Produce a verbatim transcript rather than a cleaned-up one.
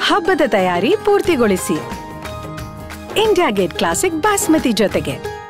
ಹಬ್ಬದ ತಯಾರಿ ಪೂರ್ತಿಗೊಳಿಸಿ ಇಂಡಿಯಾ ಗೇಟ್ ಕ್ಲಾಸಿಕ್ ಬಾಸ್ಮತಿ ಜೊತೆಗೆ.